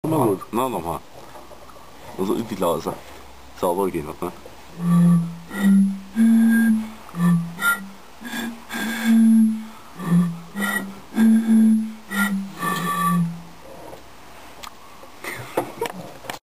那么我那的话，我说一比老三，找到一点了，